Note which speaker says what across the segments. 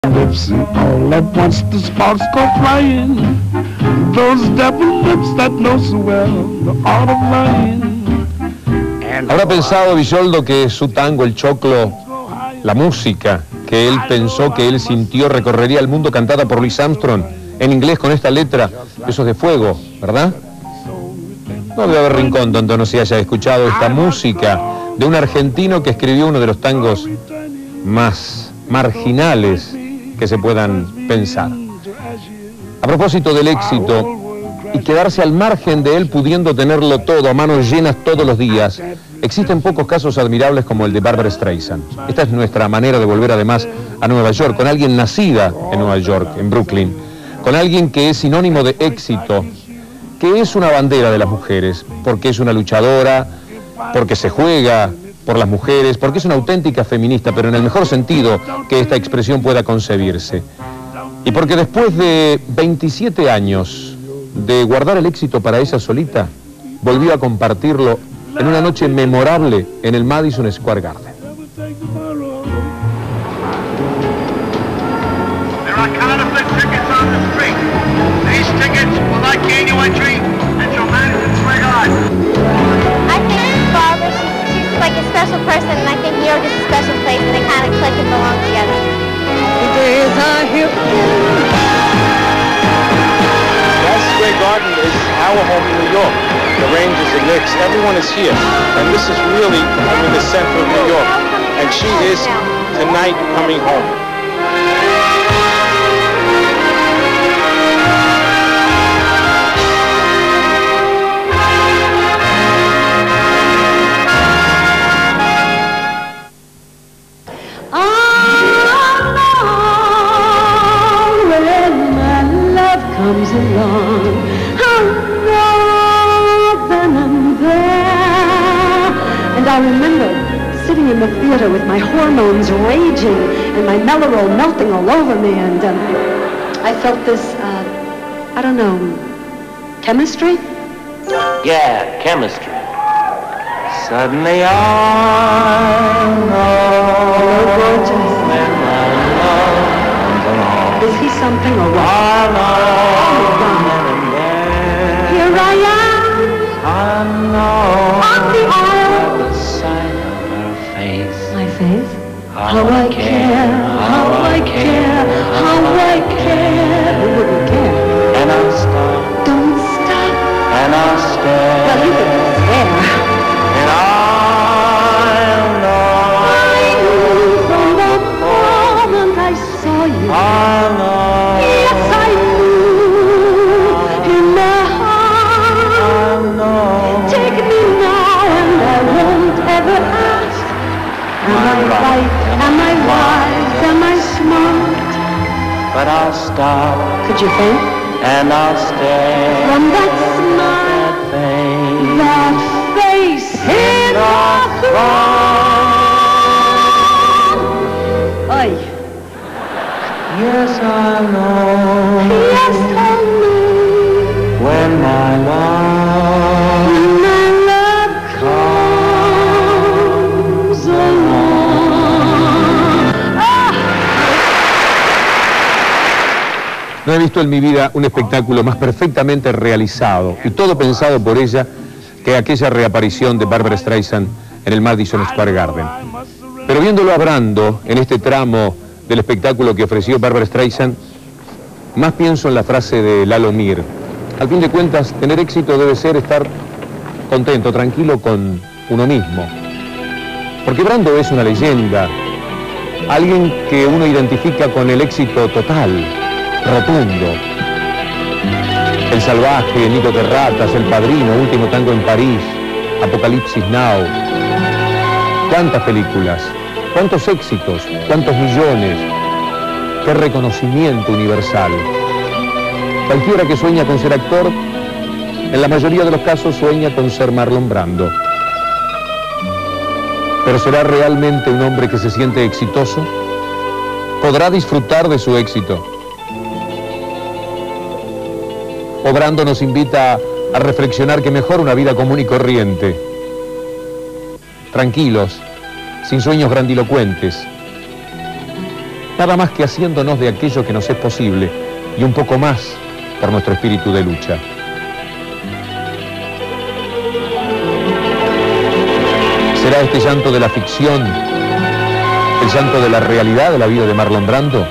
Speaker 1: lips, and all at once the sparks go flying. Those devil lips that know so well the art of lying.
Speaker 2: ¿Habrá pensado Villoldo que su tango, el choclo, la música que él pensó, que él sintió, recorrería el mundo, cantada por Louis Armstrong en inglés con esta letra, Besos de Fuego, ¿verdad? No debe haber rincón donde no se haya escuchado esta música de un argentino que escribió uno de los tangos más marginales que se puedan pensar. A propósito del éxito y quedarse al margen de él pudiendo tenerlo todo a manos llenas todos los días, existen pocos casos admirables como el de Barbra Streisand. Esta es nuestra manera de volver además a Nueva York, con alguien nacida en Nueva York, en Brooklyn, con alguien que es sinónimo de éxito, que es una bandera de las mujeres, porque es una luchadora, porque se juega por las mujeres, porque es una auténtica feminista, pero en el mejor sentido que esta expresión pueda concebirse. Y porque después de 27 años de guardar el éxito para ella solita, volvió a compartirlo en una noche memorable en el Madison Square Garden.
Speaker 3: There are counterfeit tickets on the street. These tickets will not gain you entry into Madison Square Garden.
Speaker 4: I think Barbra, she's like a special person, and I think New York is a special place, and they kind of click and belong together.
Speaker 5: The days are here.
Speaker 6: Madison Square Garden is our home in New York. The Rangers, the Knicks, everyone is here. And this is really, the center of New York. And she is tonight coming home.
Speaker 5: Comes along, how then and there. And I remember sitting in the theater with my hormones raging and my Mellarol melting all over me, and I felt this, I don't know, chemistry?
Speaker 7: Yeah, chemistry. Suddenly I know
Speaker 5: gorgeous.
Speaker 7: when my love comes along.
Speaker 5: Is he something or what? Here I am, on the aisle.
Speaker 7: The sight of her face.
Speaker 5: My face?
Speaker 7: How I care,
Speaker 5: how I care, how I care. Who wouldn't care?
Speaker 7: And I'll stop,
Speaker 5: Don't stop.
Speaker 7: and I'll stare.
Speaker 5: Well, you can stare.
Speaker 7: And I'll know.
Speaker 5: I knew from the moment I saw you.
Speaker 7: I'll know.
Speaker 5: Yes, I knew in my heart.
Speaker 7: I'll know.
Speaker 5: Take me now and I won't ever ask. Am I right? Am I wise? Am I smart?
Speaker 7: But I'll stop,
Speaker 5: Could you think?
Speaker 7: and I'll stare.
Speaker 5: From that smile,
Speaker 7: That face.
Speaker 5: that face in the throne. Ay,
Speaker 7: Yes, I know.
Speaker 5: yes, I know.
Speaker 7: When my love
Speaker 5: My love comes along. Ah!
Speaker 2: No he visto en mi vida un espectáculo más perfectamente realizado y todo pensado por ella que aquella reaparición de Barbra Streisand en el Madison Square Garden. Pero viéndolo a Brando en este tramo del espectáculo que ofreció Barbra Streisand, más pienso en la frase de Lalo Mir. Al fin de cuentas, tener éxito debe ser estar contento, tranquilo con uno mismo. Porque Brando es una leyenda, alguien que uno identifica con el éxito total, rotundo. El Salvaje, Nido de Ratas, El Padrino, Último Tango en París, Apocalipsis Now. ¿Cuántas películas? ¿Cuántos éxitos? ¿Cuántos millones? ¡Qué reconocimiento universal! Cualquiera que sueña con ser actor, en la mayoría de los casos sueña con ser Marlon Brando. ¿Pero será realmente un hombre que se siente exitoso? ¿Podrá disfrutar de su éxito? O Brando nos invita a reflexionar que mejor una vida común y corriente, tranquilos, sin sueños grandilocuentes, nada más que haciéndonos de aquello que nos es posible y un poco más por nuestro espíritu de lucha. ¿Será este llanto de la ficción el llanto de la realidad de la vida de Marlon Brando?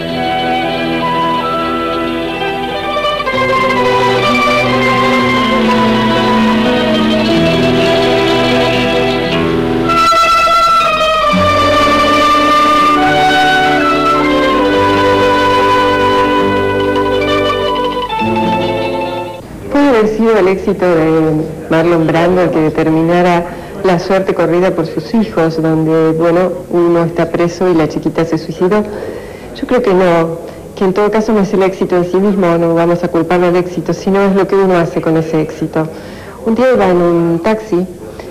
Speaker 8: ¿Puede haber sido el éxito de Marlon Brando el que determinara la suerte corrida por sus hijos, donde, bueno, uno está preso y la chiquita se suicidó? Yo creo que no, que en todo caso no es el éxito en sí mismo, no vamos a culparlo del éxito, sino es lo que uno hace con ese éxito. Un día iba en un taxi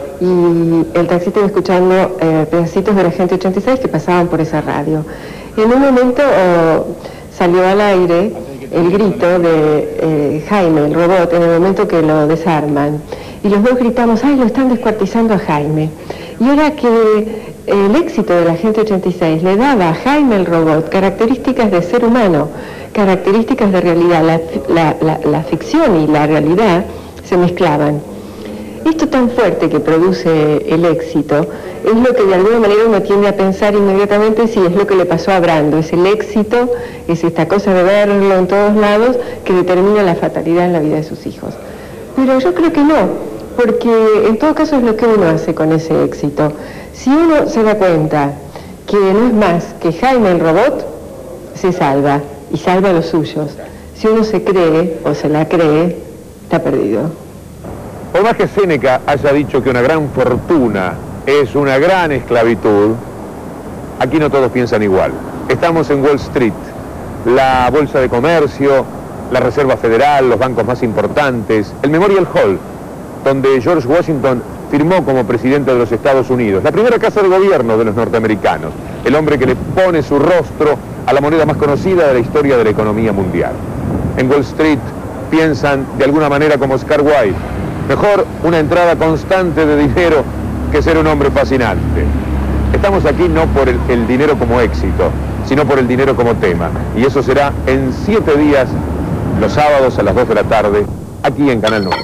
Speaker 8: y el taxista iba escuchando pedacitos de la Gente 86 que pasaban por esa radio. Y en un momento salió al aire el grito de Jaime, el robot, en el momento que lo desarman. Y los dos gritamos, ¡ay, lo están descuartizando a Jaime! Y era que el éxito de la Gente 86 le daba a Jaime el robot características de ser humano, características de realidad. La ficción y la realidad se mezclaban. Esto tan fuerte que produce el éxito es lo que de alguna manera uno tiende a pensar inmediatamente si es lo que le pasó a Brando. Es el éxito, es esta cosa de verlo en todos lados que determina la fatalidad en la vida de sus hijos. Pero yo creo que no, porque en todo caso es lo que uno hace con ese éxito. Si uno se da cuenta que no es más que Jaime el robot, se salva y salva a los suyos. Si uno se cree o se la cree, está perdido.
Speaker 2: Por más que Séneca haya dicho que una gran fortuna es una gran esclavitud, aquí no todos piensan igual. Estamos en Wall Street, la Bolsa de Comercio, la Reserva Federal, los bancos más importantes, el Memorial Hall, donde George Washington firmó como presidente de los Estados Unidos, la primera casa de gobierno de los norteamericanos, el hombre que le pone su rostro a la moneda más conocida de la historia de la economía mundial. En Wall Street piensan de alguna manera como Oscar Wilde: mejor una entrada constante de dinero que ser un hombre fascinante. Estamos aquí no por el dinero como éxito, sino por el dinero como tema. Y eso será en 7 días, los sábados a las 2 de la tarde, aquí en Canal 9.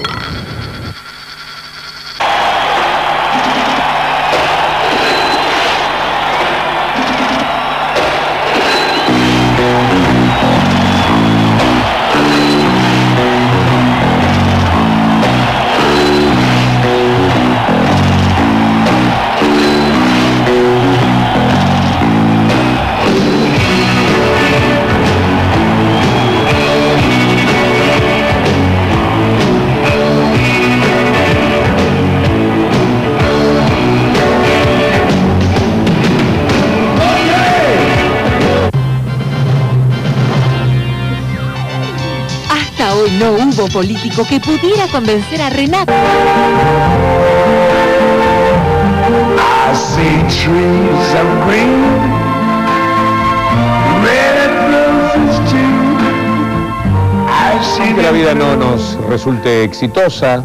Speaker 9: No hubo político que pudiera convencer a Renato.
Speaker 1: I see trees of green, red roses too. I see
Speaker 2: Que la vida no nos resulte exitosa.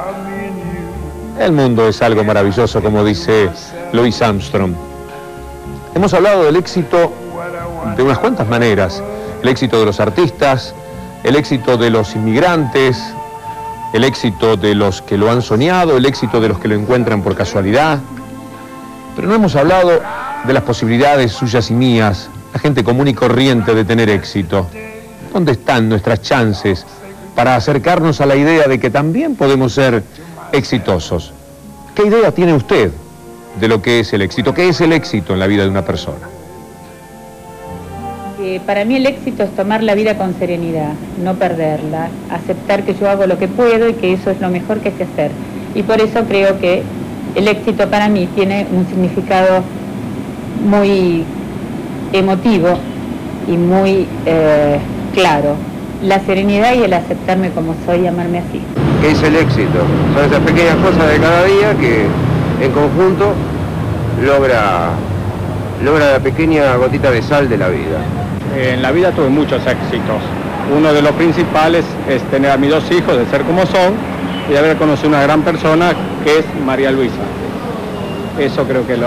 Speaker 2: El mundo es algo maravilloso, como dice Louis Armstrong. Hemos hablado del éxito de unas cuantas maneras. El éxito de los artistas, el éxito de los inmigrantes, el éxito de los que lo han soñado, el éxito de los que lo encuentran por casualidad. Pero no hemos hablado de las posibilidades suyas y mías, la gente común y corriente, de tener éxito. ¿Dónde están nuestras chances para acercarnos a la idea de que también podemos ser exitosos? ¿Qué idea tiene usted de lo que es el éxito? ¿Qué es el éxito en la vida de una persona?
Speaker 10: Para mí el éxito es tomar la vida con serenidad, no perderla, aceptar que yo hago lo que puedo y que eso es lo mejor que sé hacer. Y por eso creo que el éxito para mí tiene un significado muy emotivo y muy claro. La serenidad y el aceptarme como soy y amarme así.
Speaker 11: ¿Qué es el éxito? Son esas pequeñas cosas de cada día que en conjunto logra la pequeña gotita de sal de la vida.
Speaker 6: En la vida tuve muchos éxitos. Uno de los principales es tener a mis 2 hijos, de ser como son, y haber conocido una gran persona que es María Luisa. Eso creo que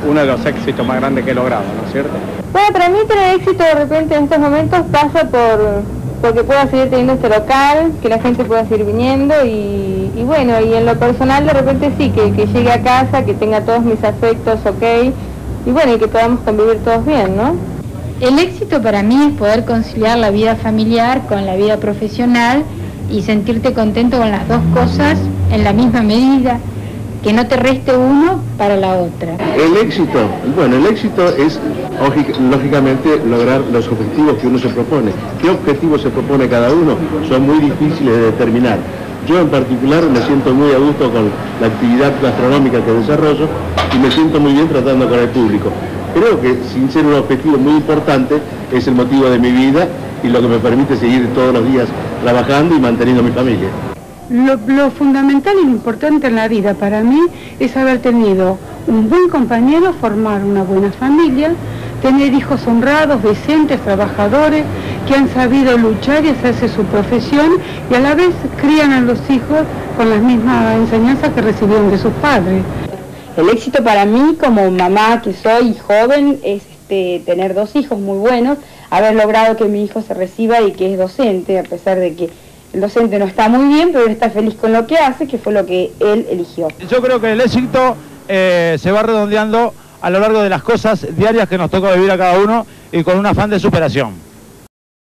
Speaker 12: uno de los éxitos más grandes que he logrado, ¿no es cierto?
Speaker 13: Bueno, para mí tener éxito de repente en estos momentos pasa porque pueda seguir teniendo este local, que la gente pueda seguir viniendo y bueno, y en lo personal de repente sí, que llegue a casa, que tenga todos mis afectos ok, y bueno, y que podamos convivir todos bien, ¿no?
Speaker 10: El éxito para mí es poder conciliar la vida familiar con la vida profesional y sentirte contento con las dos cosas en la misma medida, que no te reste uno para la otra.
Speaker 14: El éxito, bueno, el éxito es lógicamente lograr los objetivos que uno se propone. ¿Qué objetivos se propone cada uno? Son muy difíciles de determinar. Yo en particular me siento muy a gusto con la actividad gastronómica que desarrollo y me siento muy bien tratando con el público. Creo que sin ser un objetivo muy importante es el motivo de mi vida y lo que me permite seguir todos los días trabajando y manteniendo a mi familia.
Speaker 15: Lo fundamental y lo importante en la vida para mí es haber tenido un buen compañero, formar una buena familia, tener hijos honrados, decentes, trabajadores, que han sabido luchar y hacerse su profesión y a la vez crían a los hijos con las mismas enseñanzas que recibieron de sus padres.
Speaker 13: El éxito para mí como mamá que soy joven es tener dos hijos muy buenos, haber logrado que mi hijo se reciba y que es docente, a pesar de que el docente no está muy bien, pero él está feliz con lo que hace, que fue lo que él eligió.
Speaker 16: Yo creo que el éxito se va redondeando a lo largo de las cosas diarias que nos toca vivir a cada uno y con un afán de superación.